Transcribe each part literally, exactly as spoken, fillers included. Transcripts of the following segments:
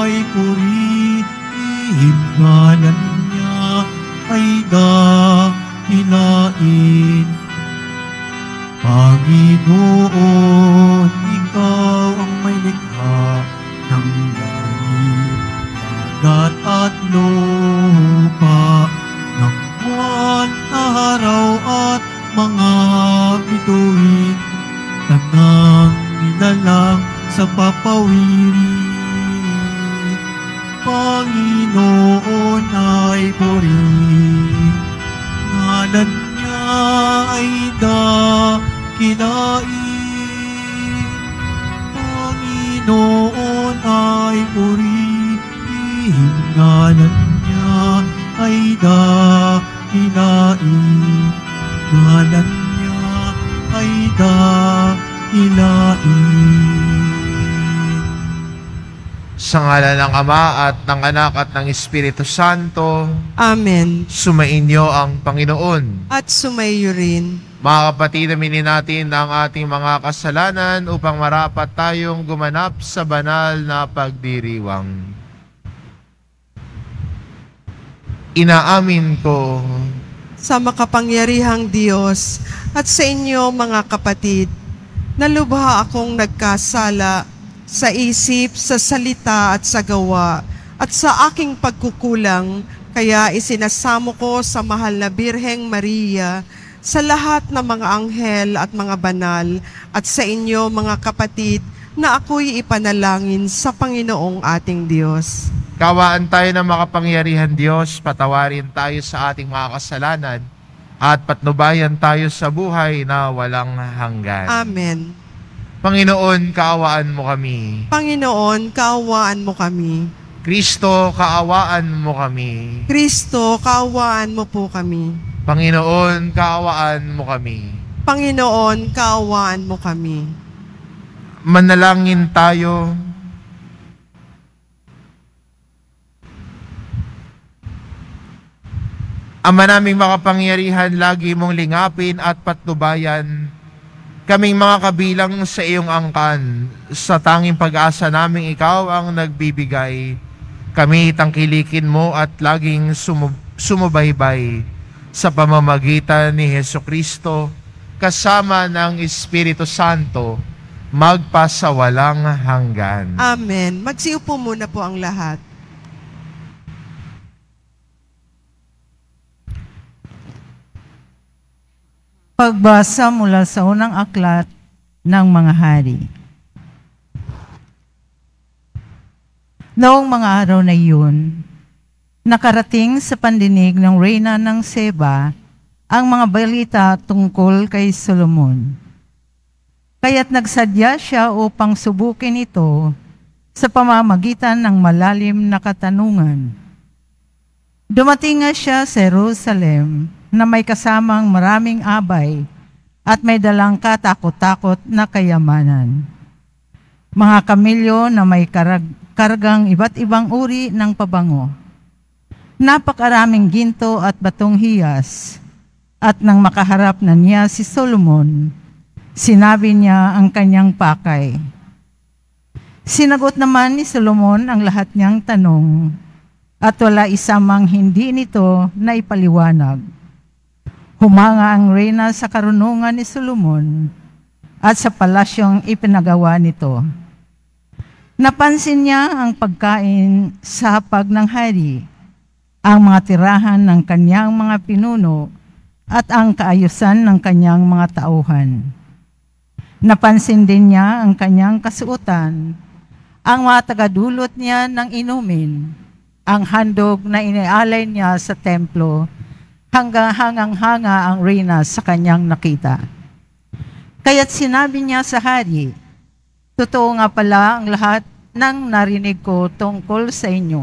ay purihin, ngalan niya ay dakilain. Panginoon, ikaw ang may likha ng langit, dagat at lupa, ng buwan, araw at mga bituin, tanang nilalang sa papawiri. Panginoon ay purihin, ngalan niya ay dakilain. Panginoon ay purihin, ngalan niya ay dakilain. Ngalan niya ay dakilain. Sa ngalan ng Ama at ng Anak at ng Espiritu Santo. Amen. Sumainyo ang Panginoon. At sumaiyo rin. Mga kapatid, aminin natin ang ating mga kasalanan upang marapat tayong gumanap sa banal na pagdiriwang. Inaamin ko sa makapangyarihang Diyos at sa inyo mga kapatid, na lubha akong nagkasala sa isip, sa salita at sa gawa, at sa aking pagkukulang, kaya isinasamo ko sa mahal na Birheng Maria, sa lahat ng mga anghel at mga banal, at sa inyo mga kapatid, na ako'y ipanalangin sa Panginoong ating Diyos. Kawaan tayo ng makapangyarihan Diyos, patawarin tayo sa ating mga kasalanan, at patnubayan tayo sa buhay na walang hanggan. Amen. Panginoon, kaawaan mo kami. Panginoon, kaawaan mo kami. Kristo, kaawaan mo kami. Kristo, kaawaan mo po kami. Panginoon, kaawaan mo kami. Panginoon, kaawaan mo kami. Manalangin tayo. Ama naming makapangyarihan, lagi mong lingapin at patnubayan kaming mga kabilang sa iyong angkan. Sa tanging pag-asa naming ikaw ang nagbibigay, kami tangkilikin mo at laging sumub- sumubaybay sa pamamagitan ni Hesukristo, kasama ng Espiritu Santo, magpasawalang hanggan. Amen. Magsiupo muna po ang lahat. Pagbasa mula sa unang aklat ng mga hari. Noong mga araw na iyon, nakarating sa pandinig ng Reyna ng Seba ang mga balita tungkol kay Solomon. Kaya't nagsadya siya upang subukin ito sa pamamagitan ng malalim na katanungan. Dumating nga siya sa Jerusalem na may kasamang maraming abay at may dalang katakot-takot na kayamanan. Mga kamilyo na may karag kargang iba't ibang uri ng pabango. Napakaraming ginto at batong hiyas. At nang makaharap na niya si Solomon, sinabi niya ang kanyang pakay. Sinagot naman ni Solomon ang lahat niyang tanong, at wala isa mang hindi nito na ipaliwanag. Humanga ang reyna sa karunungan ni Solomon at sa palasyong ipinagawa nito. Napansin niya ang pagkain sa hapag ng hari, ang mga tirahan ng kanyang mga pinuno, at ang kaayusan ng kanyang mga tauhan. Napansin din niya ang kanyang kasuotan, ang mga tagadulot niya ng inumin, ang handog na inialay niya sa templo, hanggang hangang-hanga ang reyna sa kanyang nakita. Kaya't sinabi niya sa hari, totoo nga pala ang lahat ng narinig ko tungkol sa inyo.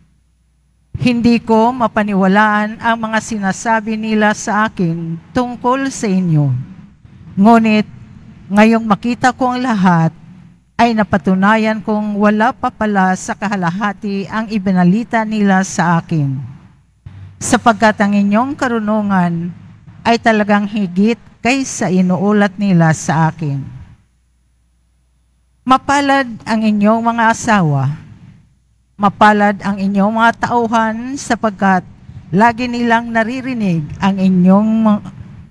Hindi ko mapaniwalaan ang mga sinasabi nila sa akin tungkol sa inyo. Ngunit, ngayong makita ko ang lahat, ay napatunayan kong wala pa pala sa kahalahati ang ibinalita nila sa akin. Sapagkat ang inyong karunungan ay talagang higit kaysa inuulat nila sa akin. Mapalad ang inyong mga asawa, Mapalad ang inyong mga tauhan sapagkat lagi nilang naririnig ang inyong mga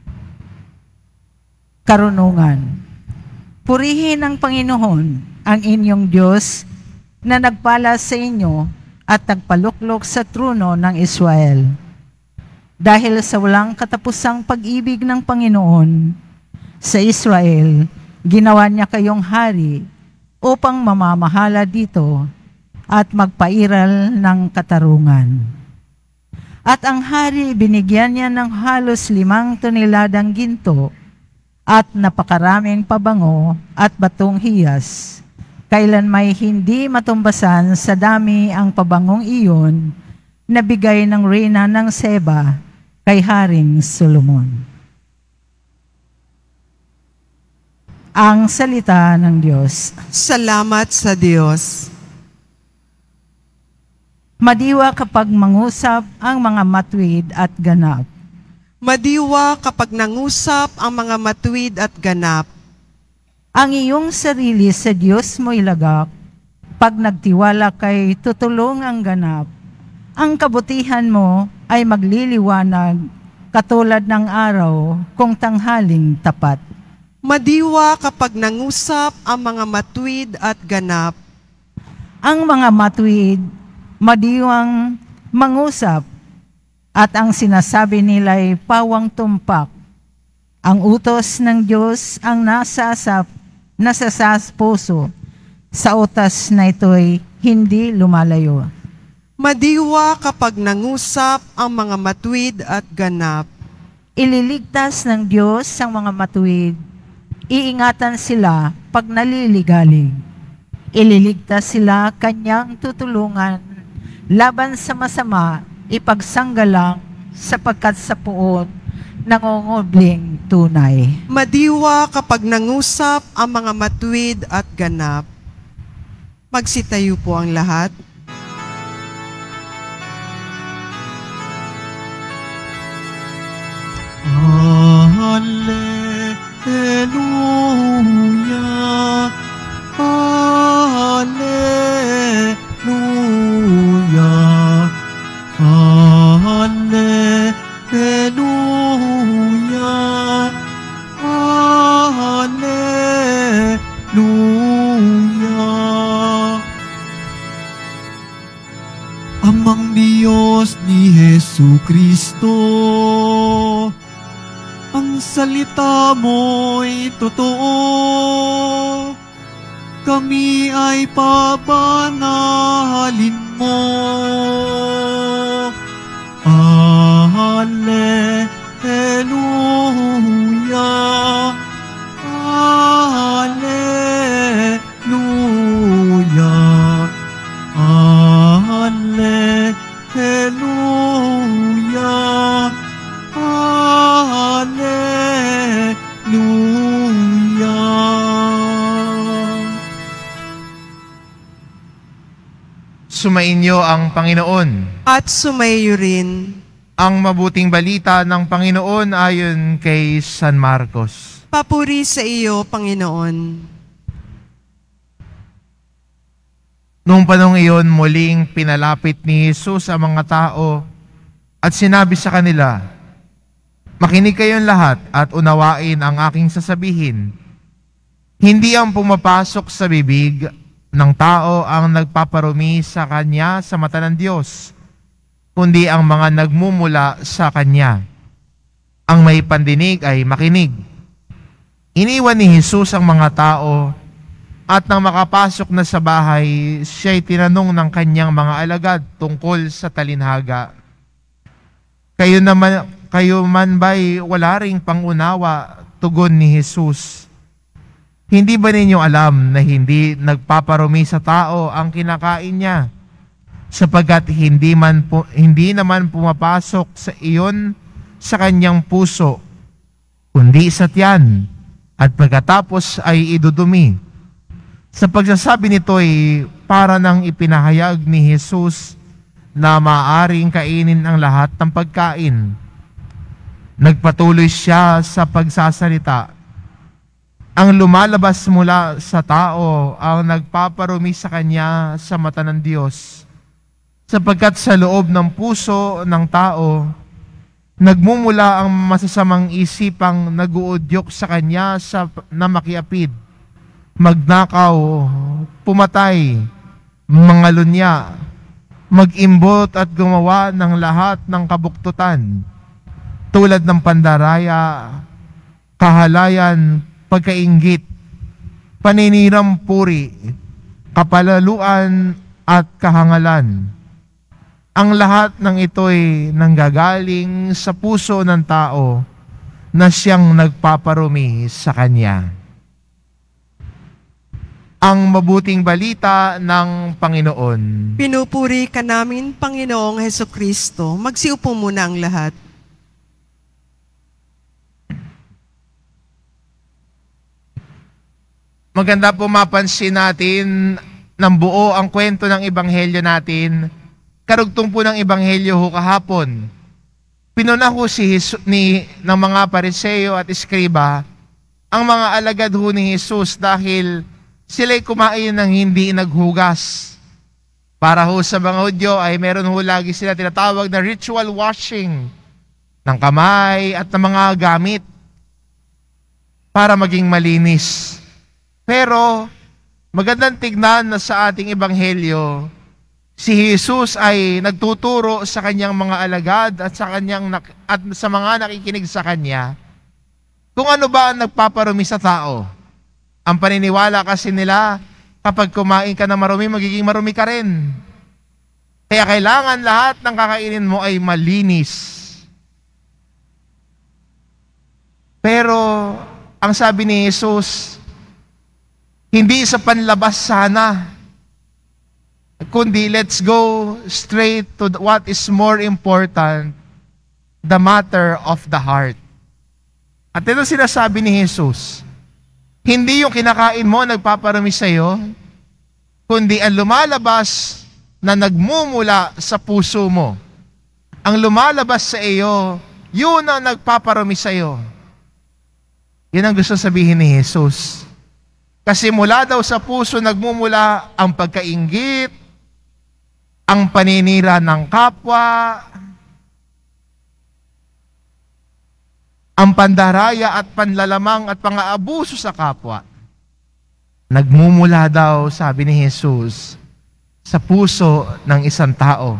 karunungan. Purihin ang Panginoon, ang inyong Diyos, na nagpala sa inyo at nagpaluklok sa trono ng Israel. Dahil sa walang katapusang pag-ibig ng Panginoon sa Israel, ginawa niya kayong hari upang mamamahala dito at magpairal ng katarungan. At ang hari binigyan niya ng halos limang toneladang ginto at napakaraming pabango at batong hiyas. Kailan may hindi matumbasan sa dami ang pabangong iyon na bigay ng reyna ng Seba kay Haring Solomon. Ang salita ng Diyos. Salamat sa Diyos. Madiwa kapag mangusap ang mga matuwid at ganap. Madiwa kapag nangusap ang mga matuwid at ganap. Ang iyong sarili sa Diyos mo ilagak, pag nagtiwala kay tutulong ang ganap. Ang kabutihan mo ay magliliwanag katulad ng araw kung tanghaling tapat. Madiwa kapag nangusap ang mga matuwid at ganap. Ang mga matuwid, madiwang mangusap, at ang sinasabi nila'y pawang tumpak. Ang utos ng Diyos ang nasasap, nasasas puso, sa utas na ito'y hindi lumalayo. Madiwa kapag nangusap ang mga matuwid at ganap. Ililigtas ng Diyos ang mga matuwid, iingatan sila pag naliligalig. Ililigtas sila kanyang tutulungan, laban sa masama, ipagsanggalang sapagkat sa puot, nangungubling tunay. Madiwa kapag nangusap ang mga matuwid at ganap. Magsitayo po ang lahat. Hallelujah, Hallelujah, Hallelujah, Hallelujah. Amang Diyos ni Jesucristo, ang salita mo'y totoo, kami ay pabanalin mo. Hallelujah, Hallelujah, Hallelujah, Hallelujah. Sumainyo ang Panginoon. At sumayo rin. Ang mabuting balita ng Panginoon ayon kay San Marcos. Papuri sa iyo, Panginoon. Noong panong iyon, muling pinalapit ni Jesus ang mga tao at sinabi sa kanila, "Makinig kayong lahat at unawain ang aking sasabihin. Hindi ang pumapasok sa bibig ng tao ang nagpaparumi sa kanya sa mata ng Diyos, kundi ang mga nagmumula sa kanya. Ang may pandinig ay makinig." Iniwan ni Jesus ang mga tao at nang makapasok na sa bahay, siya'y tinanong ng kanyang mga alagad tungkol sa talinhaga. Kayo naman, kayo man ba'y wala ring pangunawa? Tugon ni Jesus. Hindi ba ninyo alam na hindi nagpaparumi sa tao ang kinakain niya? Sapagkat hindi, man po, hindi naman pumapasok sa iyon sa kanyang puso, kundi sa tiyan, at pagkatapos ay idudumi. Sa pagsasabi nito ay para nang ipinahayag ni Jesus na maaaring kainin ang lahat ng pagkain. Nagpatuloy siya sa pagsasalita. Ang lumalabas mula sa tao ang nagpaparumi sa kanya sa mata ng Diyos. sapagkat sa loob ng puso ng tao, nagmumula ang masasamang isipang nag-uudyok sa kanya sa, na makiapid, magnakaw, pumatay, mangalunya, mag-imbot at gumawa ng lahat ng kabuktutan, tulad ng pandaraya, kahalayan, pagkainggit, paninirang puri, kapalaluan at kahangalan. Ang lahat ng ito'y nanggagaling sa puso ng tao na siyang nagpaparumi sa kanya. Ang mabuting balita ng Panginoon. Pinupuri ka namin, Panginoong Hesukristo. Magsiupo muna ang lahat. Maganda po mapansin natin ng buo ang kwento ng Ebanghelyo natin. Karugtong po ng Ebanghelyo ho kahapon. Pinuna ho si Jesus, ni, ng mga Pariseo at Eskriba ang mga alagad ho ni Jesus dahil sila'y kumain ng hindi naghugas. Para ho sa mga Hudyo ay meron ho lagi sila tinatawag na ritual washing ng kamay at ng mga gamit para maging malinis. Pero magandang tignan na sa ating Ebanghelyo, si Jesus ay nagtuturo sa kanyang mga alagad at sa kanyang at sa mga nakikinig sa kanya kung ano ba ang nagpaparumi sa tao. Ang paniniwala kasi nila, kapag kumain ka na marumi, magiging marumi ka rin. Kaya kailangan lahat ng kakainin mo ay malinis. Pero, ang sabi ni Jesus, hindi sa panlabas sana, kundi let's go straight to what is more important, the matter of the heart. At ito sinasabi ni Jesus, hindi yung kinakain mo nagpaparami sa iyo, kundi ang lumalabas na nagmumula sa puso mo. Ang lumalabas sa iyo, yun ang nagpaparami sa iyo. Yun ang gusto sabihin ni Jesus. Kasi mula daw sa puso nagmumula ang pagkainggit, ang paninira ng kapwa, ang pandaraya at panlalamang at pang-aabuso sa kapwa. Nagmumula daw, sabi ni Jesus, sa puso ng isang tao.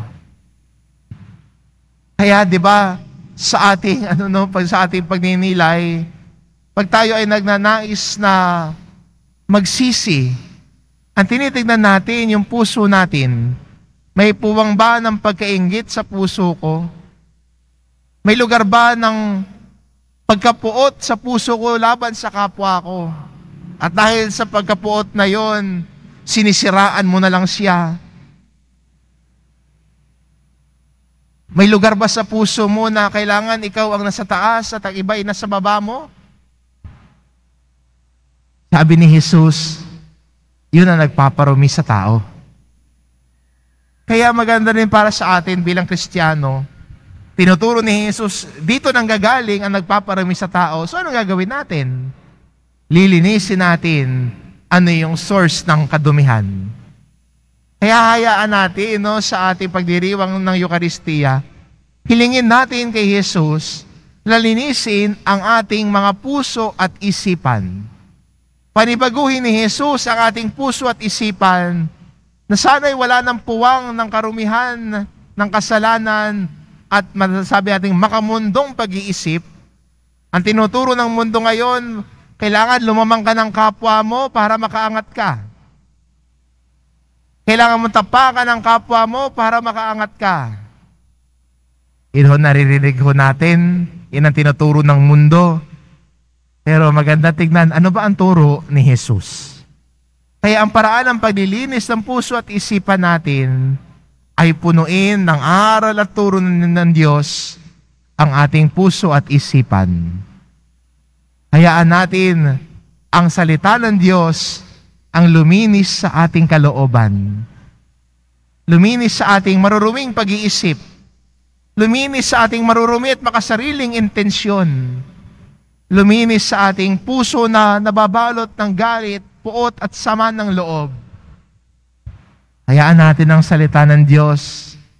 Kaya 'di ba, sa ating ano no, pag sa ating pagninilay, pag tayo ay nagnanais na magsisi, ang tinitingnan natin yung puso natin. May puwang ba ng pagkainggit sa puso ko? May lugar ba ng pagkapuot sa puso ko laban sa kapwa ko? At dahil sa pagkapuot na yon, sinisiraan mo na lang siya. May lugar ba sa puso mo na kailangan ikaw ang nasa taas at ang iba ay nasa baba mo? Sabi ni Jesus, yun ang nagpaparumi sa tao. Kaya maganda rin para sa atin bilang Kristiyano, tinuturo ni Jesus, dito nang gagaling ang nagpaparami sa tao. So anong gagawin natin? Lilinisin natin ano yung source ng kadumihan. Kaya hayaan natin no, sa ating pagdiriwang ng Eucharistia, hilingin natin kay Jesus, lalinisin ang ating mga puso at isipan. Panibaguhin ni Jesus ang ating puso at isipan na sana'y wala ng puwang ng karumihan, ng kasalanan, at masasabi natin makamundong pag-iisip. Ang tinuturo ng mundo ngayon, kailangan lumamang ka ng kapwa mo para makaangat ka. Kailangan mo tapakan ng kapwa mo para makaangat ka. Ito naririnig ho natin, yun ang tinuturo ng mundo. Pero maganda tignan, ano ba ang turo ni Jesus? Kaya ang paraan ng paglilinis ng puso at isipan natin ay punuin ng aral at turo ng Diyos ang ating puso at isipan. Hayaan natin ang salita ng Diyos ang luminis sa ating kalooban. Luminis sa ating maruruming pag-iisip. Luminis sa ating marurumi at makasariling intensyon. Luminis sa ating puso na nababalot ng galit, puot at sama ng loob. Hayaan natin ang salita ng Diyos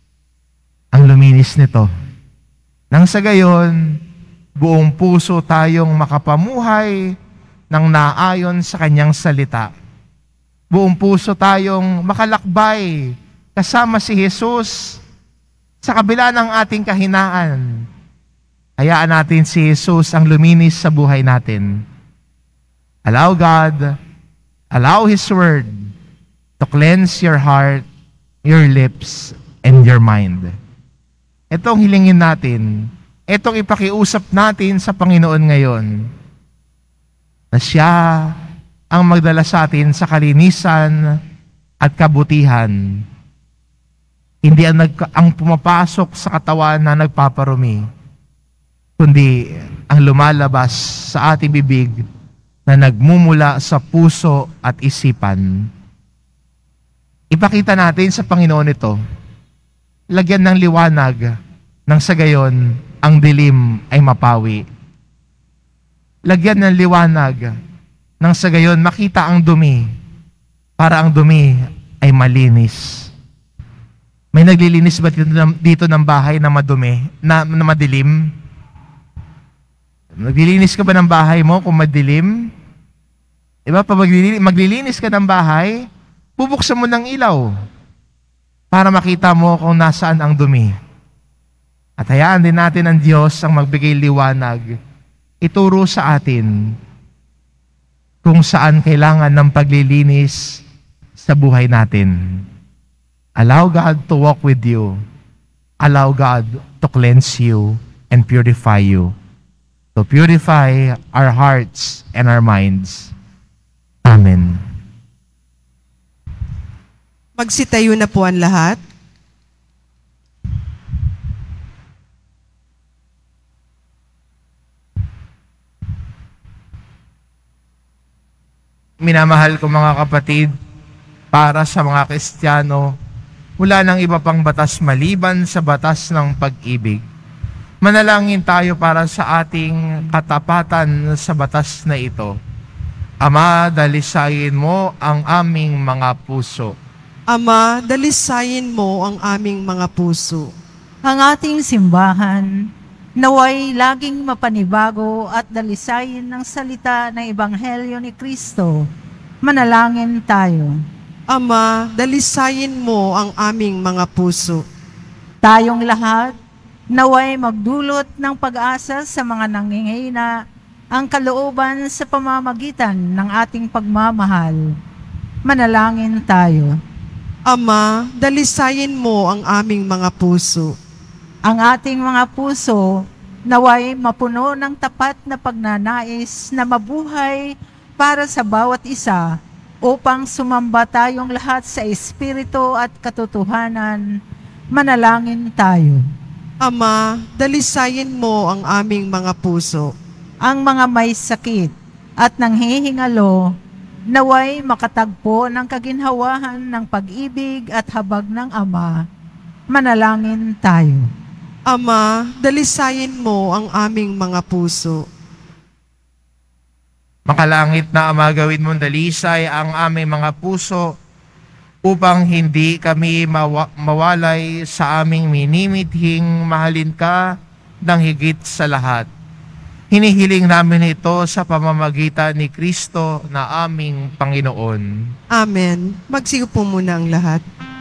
ang luminis nito. Nang sa gayon, buong puso tayong makapamuhay ng naayon sa kanyang salita. Buong puso tayong makalakbay kasama si Jesus sa kabila ng ating kahinaan. Hayaan natin si Jesus ang luminis sa buhay natin. Allow God, allow His Word to cleanse your heart, your lips, and your mind. Itong hilingin natin, itong ipakiusap natin sa Panginoon ngayon, na siya ang magdala sa atin sa kalinisan at kabutihan. Hindi ang, nag, ang pumapasok sa katawan na nagpaparumi, kundi ang lumalabas sa ating bibig na nagmumula sa puso at isipan. Ipakita natin sa Panginoon ito. Lagyan ng liwanag nang sa gayon ang dilim ay mapawi. Lagyan ng liwanag nang sa gayon makita ang dumi para ang dumi ay malinis. May naglilinis ba dito, dito ng bahay na madumi, na, na madilim? Naglilinis ka ba ng bahay mo kung madilim? Diba, pag maglilinis, maglilinis ka ng bahay, bubuksan mo ng ilaw para makita mo kung nasaan ang dumi. At hayaan din natin ang Diyos ang magbigay liwanag, ituro sa atin kung saan kailangan ng paglilinis sa buhay natin. Allow God to walk with you. Allow God to cleanse you and purify you. To purify our hearts and our minds. Amen. Magsitayo na po ang lahat. Minamahal ko mga kapatid, para sa mga Kristiyano, wala nang iba pang batas maliban sa batas ng pag-ibig. Manalangin tayo para sa ating katapatan sa batas na ito. Ama, dalisayin mo ang aming mga puso. Ama, dalisayin mo ang aming mga puso. Ang ating simbahan, naway laging mapanibago at dalisayin ng salita ng Ebanghelyo ni Kristo. Manalangin tayo. Ama, dalisayin mo ang aming mga puso. Tayong lahat, naway magdulot ng pag-asa sa mga nangingihina ang kalooban sa pamamagitan ng ating pagmamahal. Manalangin tayo. Ama, dalisayin mo ang aming mga puso. Ang ating mga puso naway mapuno ng tapat na pagnanais na mabuhay para sa bawat isa upang sumamba tayong lahat sa espiritu at katotohanan. Manalangin tayo. Ama, dalisayin mo ang aming mga puso. Ang mga may sakit at nanghihingalo naway makatagpo ng kaginhawahan ng pag-ibig at habag ng Ama. Manalangin tayo. Ama, dalisayin mo ang aming mga puso. Makalangit na Ama, gawin mong dalisay ang aming mga puso upang hindi kami mawa- mawalay sa aming minimithing mahalin ka ng higit sa lahat. Hinihiling namin ito sa pamamagitan ni Kristo na aming Panginoon. Amen. Magsigo po muna ang lahat.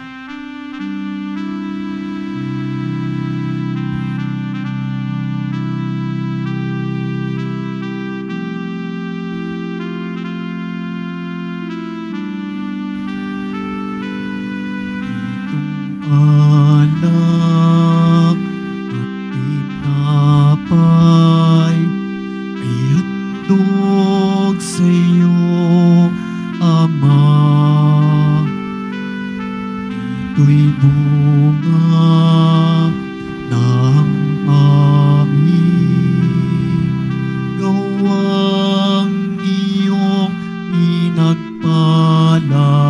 Anak at tinapay ay handog sa iyo, Ama. Ito'y bunga ng aming gawang iyong pinagpala.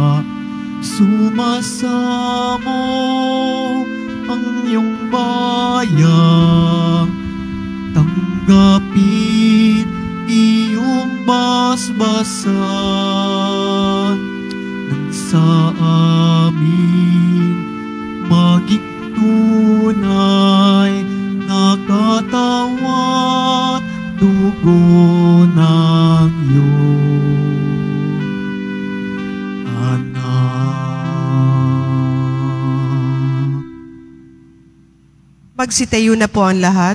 Sumasamo ang iyong bayang, tanggapin iyong basbasan, nang sa amin maging Magsitayo na po ang lahat.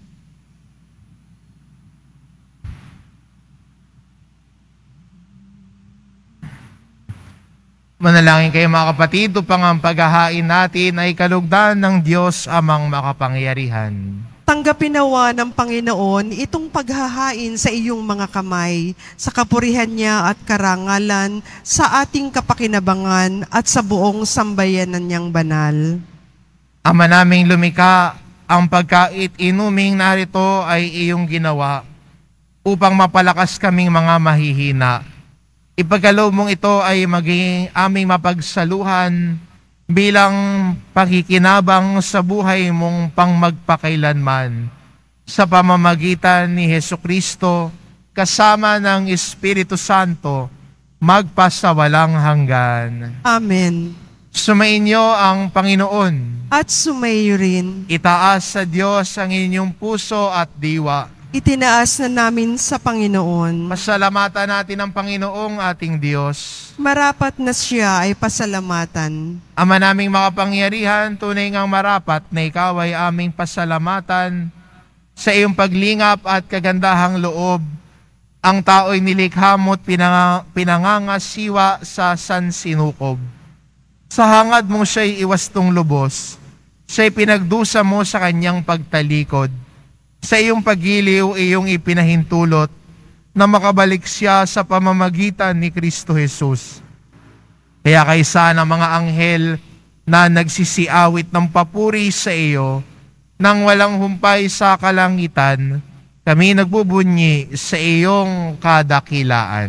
Manalangin kayo mga kapatid, upang ang paghahain natin ay kalugdan ng Diyos amang makapangyarihan. Tanggapin nawa ng Panginoon itong paghahain sa iyong mga kamay, sa kapurihan niya at karangalan, sa ating kapakinabangan at sa buong sambayanan niyang banal. Ama naming lumikha, ang pagkait inuming narito ay iyong ginawa upang mapalakas kaming mga mahihina. Ipagkaloob mong ito ay maging aming mapagsaluhan bilang pakikinabang sa buhay mong pangmagpakailanman sa pamamagitan ni Hesukristo kasama ng Espiritu Santo magpasawalang hanggan. Amen. Sumainyo ang Panginoon. At sumayo rin. Itaas sa Diyos ang inyong puso at diwa. Itinaas na namin sa Panginoon. Pasalamatan natin ang Panginoong ating Diyos. Marapat na siya ay pasalamatan. Ama naming makapangyarihan, tunay ngang marapat na ikaw ay aming pasalamatan sa iyong paglingap at kagandahang loob. Ang tao'y nilikha mo't pinang pinangangasiwa sa sansinukob. Sa hangad mo siya'y iwastong lubos. Siya'y pinagdusa mo sa kanyang pagtalikod. Sa iyong pagiliw, iyong ipinahintulot na makabalik siya sa pamamagitan ni Kristo Jesus. Kaya kaysa ng mga anghel na nagsisiawit ng papuri sa iyo, nang walang humpay sa kalangitan, kami nagbubunyi sa iyong kadakilaan.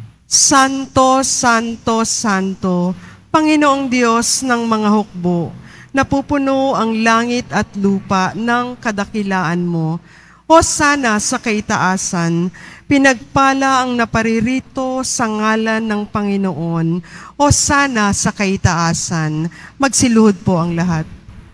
Santo, Santo, Santo, Panginoong Diyos ng mga hukbo, napupuno ang langit at lupa ng kadakilaan mo. O sana sa kaitaasan, pinagpala ang naparirito sa ngalan ng Panginoon. O sana sa kaitaasan, magsiluhod po ang lahat.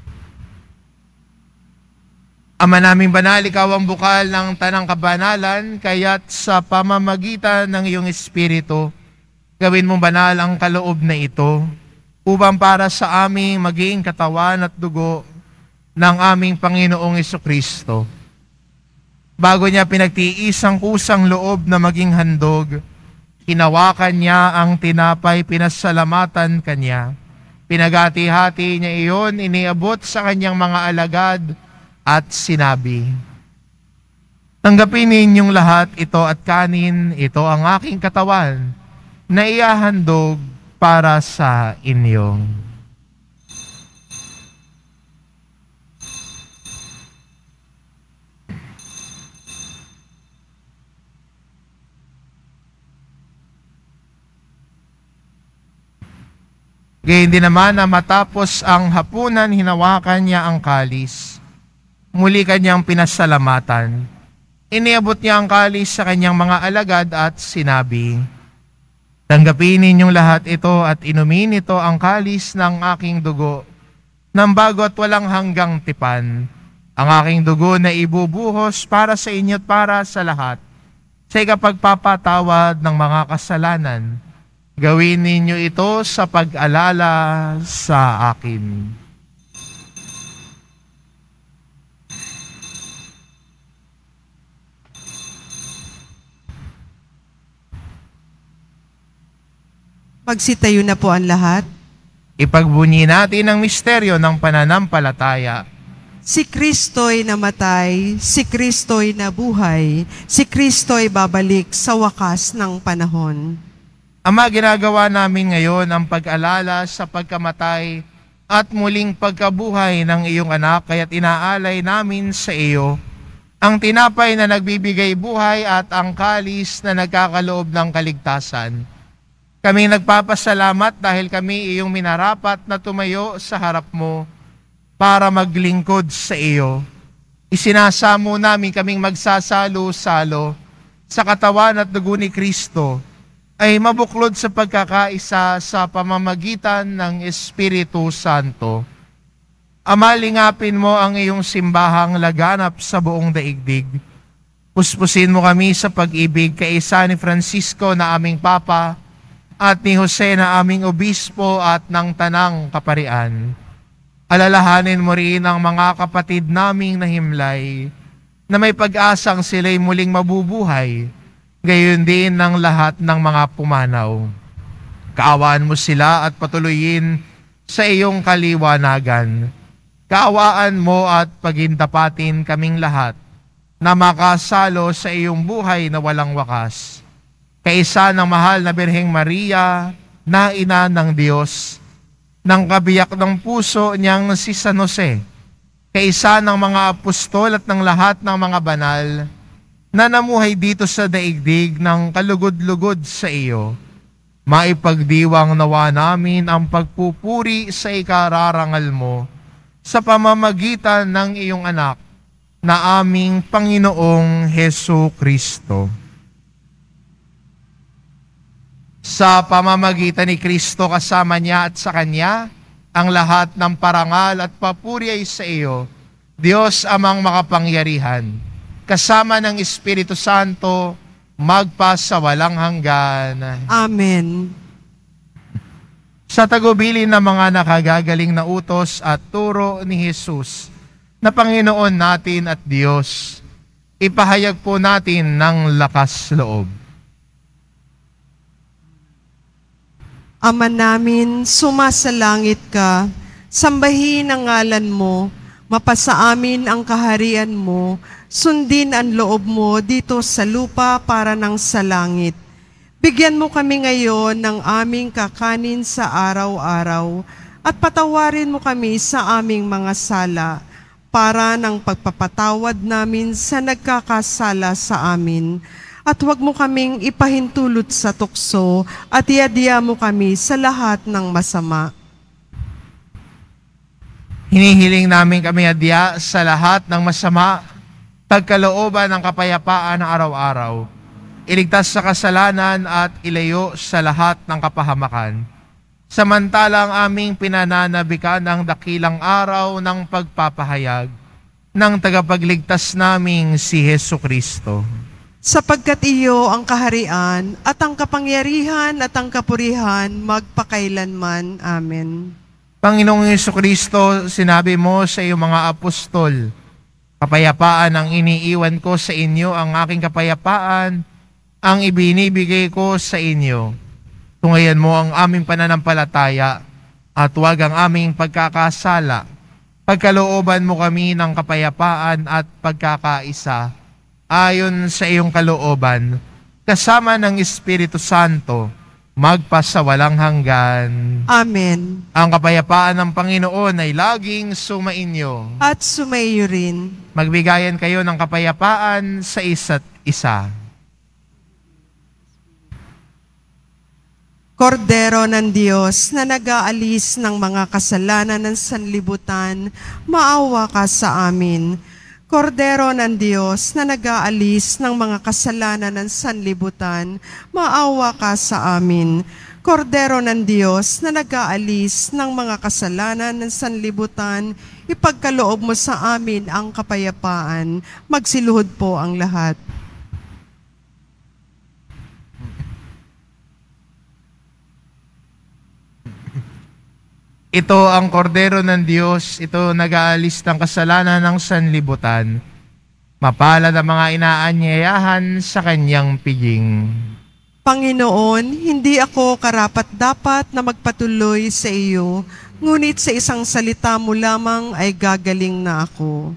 Ama naming banal, ikaw ang bukal ng tanang kabanalan, kaya't sa pamamagitan ng iyong Espiritu, gawin mong banal ang kaloob na ito, upang para sa aming maging katawan at dugo ng aming Panginoong Jesucristo. Bago niya pinagtiis ang kusang loob na maging handog, hinawakan niya ang tinapay, pinasalamatan kanya. Pinagati-hati niya iyon, iniabot sa kanyang mga alagad at sinabi, "Tanggapin ninyong lahat ito at kanin, ito ang aking katawan na ihahandog para sa inyo." Gayun din naman na matapos ang hapunan, hinawakan niya ang kalis. Muli kanyang pinasalamatan. Iniabot niya ang kalis sa kanyang mga alagad at sinabi, "Tanggapin ninyong lahat ito at inumin ito ang kalis ng aking dugo, ng bago at walang hanggang tipan, ang aking dugo na ibubuhos para sa inyo at para sa lahat, sa ikapagpapatawad ng mga kasalanan. Gawin ninyo ito sa pag-alala sa akin." Magsitayo na po ang lahat. Ipagbunyi natin ang misteryo ng pananampalataya. Si Kristo'y namatay, si Kristo'y nabuhay, si Kristo'y babalik sa wakas ng panahon. Ama, ginagawa namin ngayon ang pag-alala sa pagkamatay at muling pagkabuhay ng iyong anak, kaya't inaalay namin sa iyo ang tinapay na nagbibigay buhay at ang kalis na nagkakaloob ng kaligtasan. Kami nagpapasalamat dahil kami iyong minarapat na tumayo sa harap mo para maglingkod sa iyo. Isinasamo namin kaming magsasalo-salo sa katawan at dugo ni Kristo ay mabuklod sa pagkakaisa sa pamamagitan ng Espiritu Santo. Ama, lingapin mo ang iyong simbahang laganap sa buong daigdig. Puspusin mo kami sa pag-ibig kaisa ni Francisco na aming Papa at ni Jose na aming Obispo at ng Tanang Kaparian. Alalahanin mo rin ang mga kapatid naming nahimlay na may pag-asang sila'y muling mabubuhay, gayon din ng lahat ng mga pumanaw. Kaawaan mo sila at patuloyin sa iyong kaliwanagan. Kaawaan mo at pagintapatin kaming lahat na makasalo sa iyong buhay na walang wakas. Kaisa ng mahal na Birheng Maria, na ina ng Diyos, ng kabiyak ng puso niyang si San Jose, kaisa ng mga apostol at ng lahat ng mga banal na namuhay dito sa daigdig ng kalugod-lugod sa iyo, maipagdiwang nawa namin ang pagpupuri sa ikararangal mo sa pamamagitan ng iyong anak na aming Panginoong Hesu Kristo. Sa pamamagitan ni Kristo kasama niya at sa Kanya, ang lahat ng parangal at papuri ay sa iyo, Diyos amang makapangyarihan, kasama ng Espiritu Santo, magpa sa walang hanggan. Amen. Sa tagubilin ng mga nakagagaling na utos at turo ni Jesus, na Panginoon natin at Diyos, ipahayag po natin ng lakas loob. Ama namin, sumasalangit ka, sambahin ang ngalan mo, mapasa amin ang kaharian mo, sundin ang loob mo dito sa lupa para ng sa langit. Bigyan mo kami ngayon ng aming kakanin sa araw-araw at patawarin mo kami sa aming mga sala para ng pagpapatawad namin sa nagkakasala sa amin. At huwag mo kaming ipahintulot sa tukso at iadya mo kami sa lahat ng masama. Hinihiling namin kami adya sa lahat ng masama, pagkalooban ng kapayapaan ng araw-araw, iligtas sa kasalanan at ilayo sa lahat ng kapahamakan. Samantalang aming pinananabikan ang dakilang araw ng pagpapahayag ng tagapagligtas naming si Hesu Kristo. Sapagkat iyo ang kaharian at ang kapangyarihan at ang kapurihan magpakailanman. Amen. Panginoong Jesucristo, sinabi mo sa iyong mga apostol, kapayapaan ang iniiwan ko sa inyo, ang aking kapayapaan ang ibinibigay ko sa inyo. Tungayan mo ang aming pananampalataya at huwag ang aming pagkakasala. Pagkalooban mo kami ng kapayapaan at pagkakaisa ayon sa iyong kalooban, kasama ng Espiritu Santo, magpasawalang hanggan. Amen. Ang kapayapaan ng Panginoon ay laging sumainyo. At sumaiyo rin. Magbigayan kayo ng kapayapaan sa isa't isa. Kordero ng Diyos na nag-aalis ng mga kasalanan ng sanlibutan, maawa ka sa amin. Kordero ng Diyos na nag-aalis ng mga kasalanan ng sanlibutan, maawa ka sa amin. Kordero ng Diyos na nag-aalis ng mga kasalanan ng sanlibutan, ipagkaloob mo sa amin ang kapayapaan. Magsiluhod po ang lahat. Ito ang kordero ng Diyos, ito nag-aalis ng kasalanan ng sanlibutan. Mapalad ang mga inaanyayahan sa kanyang piging. Panginoon, hindi ako karapat-dapat na magpatuloy sa iyo, ngunit sa isang salita mo lamang ay gagaling na ako.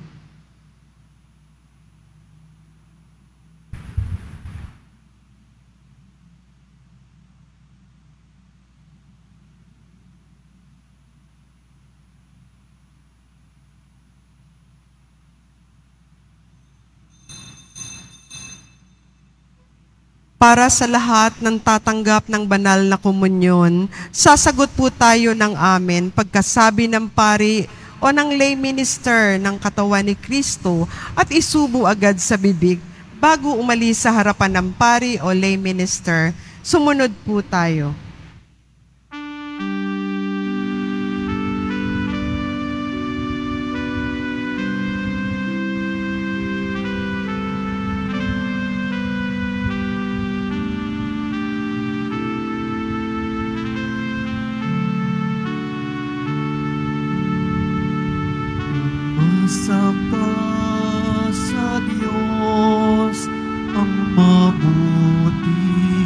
Para sa lahat ng tatanggap ng banal na komunyon, sasagot po tayo ng amen pagkasabi ng pari o ng lay minister ng katawan ni Kristo at isubo agad sa bibig bago umalis sa harapan ng pari o lay minister. Sumunod po tayo. Umasa ka sa Diyos, ang mabuti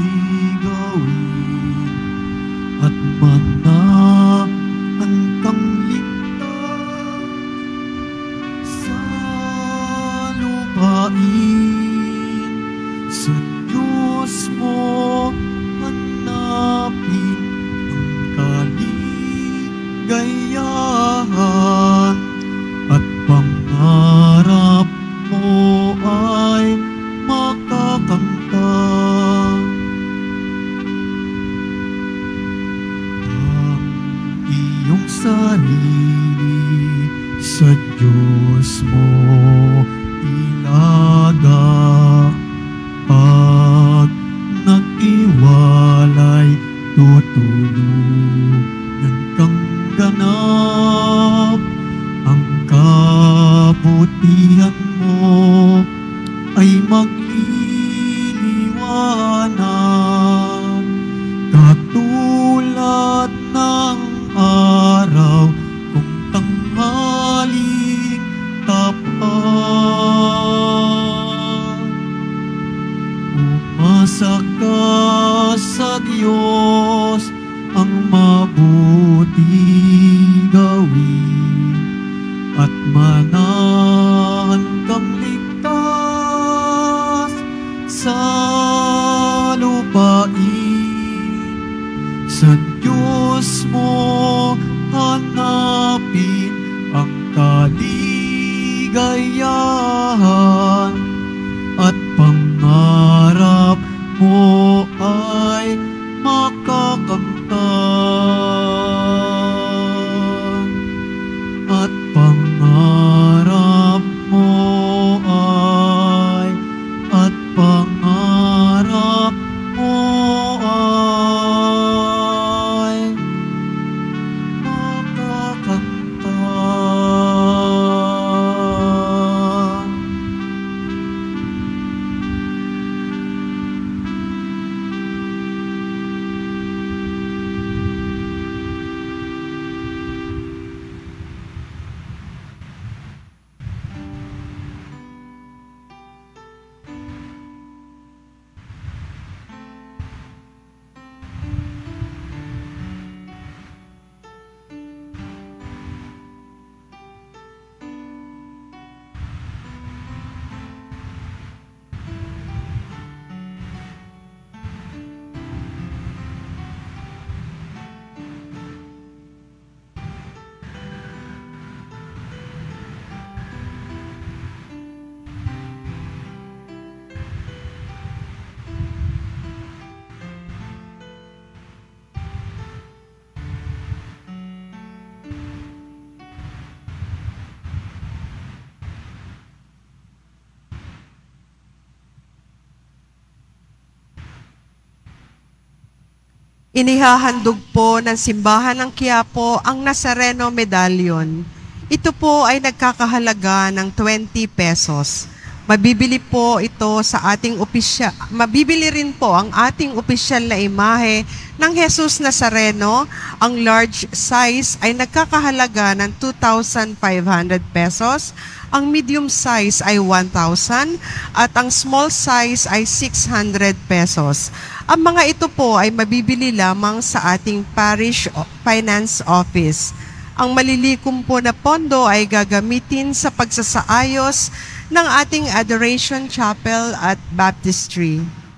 gawin, at manahan kang ligtas sa lupain. Sa Diyos mo hanapin ang kaligayahan, at pangarap mo ay makakanta. Ang iyong sarili sa Diyos mo ilaga, pag nag-iwalay tutulungan kang ganap. Ang kabutihan mo ay magliliwanag, katulad ng araw kung tanghaling tapat. Umasa ka sa Diyos, ang mabuti gawin, at manahan kang ligtas sa lupain. Sa Diyos mo hanapin ang kaligayahan, at pangarap mo ay makakanta. At pangarap mo ay, at pangarap mo ay makakanta. Inihahandog po ng Simbahan ng Quiapo ang Nazareno Medallion. Ito po ay nagkakahalaga ng twenty pesos. Mabibili po ito sa ating opisyal, mabibili rin po ang ating opisyal na imahe ng Jesus Nazareno. Ang large size ay nagkakahalaga ng two thousand five hundred pesos, ang medium size ay one thousand, at ang small size ay six hundred pesos. Ang mga ito po ay mabibili lamang sa ating Parish Finance Office. Ang malilikom po na pondo ay gagamitin sa pagsasaayos ng ating Adoration Chapel at Baptistry.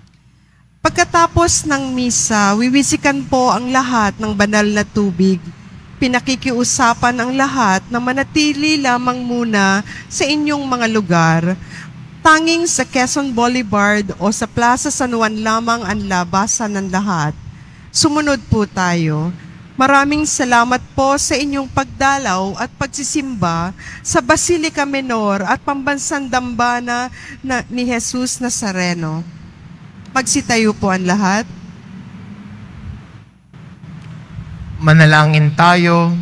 Pagkatapos ng misa, wiwisikan po ang lahat ng banal na tubig. Pinakikiusapan ang lahat na manatili lamang muna sa inyong mga lugar. Tanging sa Quezon Boulevard o sa Plaza San Juan lamang ang labasan ng lahat. Sumunod po tayo. Maraming salamat po sa inyong pagdalaw at pagsisimba sa Basilica Menor at Pambansang Dambana na ni Jesus Nazareno. Magsitayo po ang lahat. Manalangin tayo.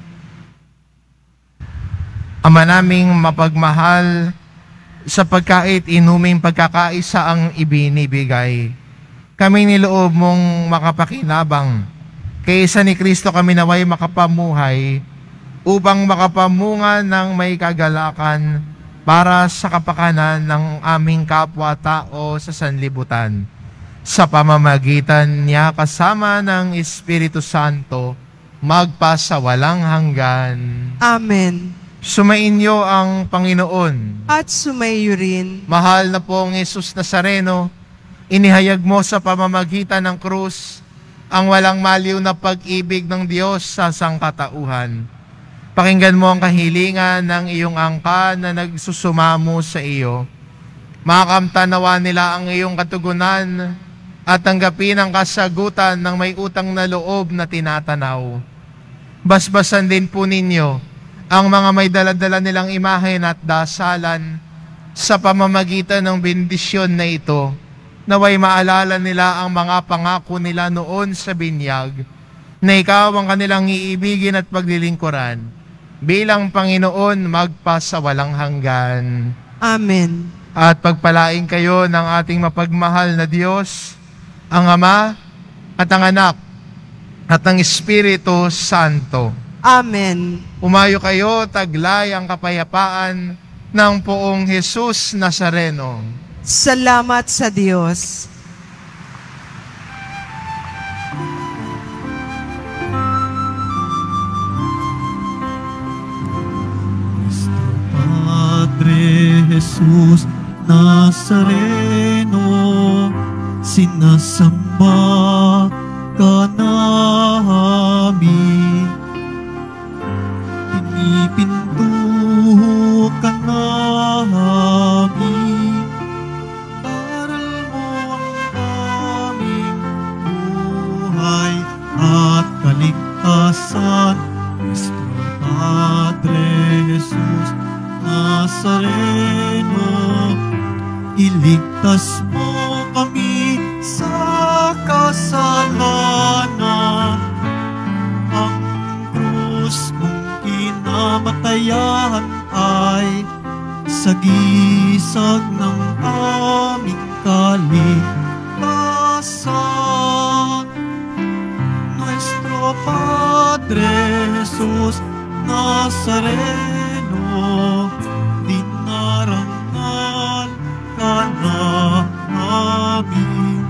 Ama naming mapagmahal, sa pagkait inuming pagkakaisa ang ibinibigay. Kami niloob mong makapakinabang. Kaysa ni Kristo kami naway makapamuhay upang makapamunga ng may kagalakan para sa kapakanan ng aming kapwa-tao sa sanlibutan. Sa pamamagitan niya kasama ng Espiritu Santo, magpasawalang hanggan. Amen. Sumainyo ang Panginoon. At sumayo rin. Mahal na pong Jesus Nazareno, inihayag mo sa pamamagitan ng krus ang walang maliw na pag-ibig ng Diyos sa sangkatauhan. Pakinggan mo ang kahilingan ng iyong angkan na nagsusumamo sa iyo. Makamtanawa nila ang iyong katugunan at tanggapin ang kasagutan ng may utang na loob na tinatanaw. Basbasan din po ninyo ang mga may daladala nilang imahen at dasalan sa pamamagitan ng bendisyon na ito, naway maalala nila ang mga pangako nila noon sa binyag, na ikaw ang kanilang iibigin at paglilingkuran, bilang Panginoon magpasawalang hanggan. Amen. At pagpalain kayo ng ating mapagmahal na Diyos, ang Ama at ang Anak at ang Espiritu Santo. Amen. Umayo kayo, taglay ang kapayapaan ng poong Jesus Nazareno. Salamat sa Diyos. Cristo Padre Jesus Nazareno, sinasamba ka namin. Pinipinto ka namin, aral mo ang aming buhay at kaligtasan. Cristo Padre Jesus Nazareno, iligtas mo kami sa kasalanan. Ang krus mong kinamatayan ay sagisag ng aming kaligtasan. Nuestro Padre Jesus Nazareno, dinarangal ka namin.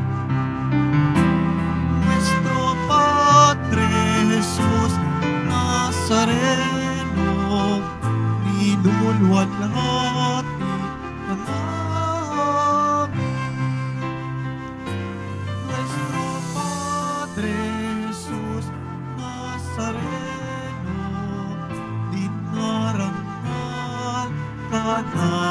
Nuestro Padre Jesus Nazareno, minulwalhati ka namin. Nuestro Padre Jesus Nazareno, dinarangal ka namin.